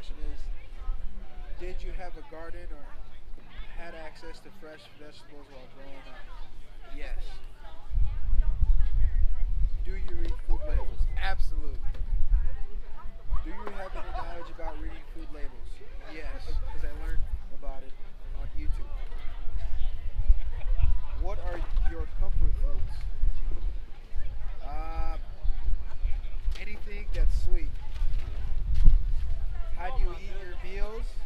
question is, did you have a garden or had access to fresh vegetables while growing up? Yes. Do you read food labels? Absolutely. Do you have any knowledge about reading food labels? Yes, because I learned about it on YouTube. What are your comfort foods? Uh, Anything that's sweet. How do you eat your meals?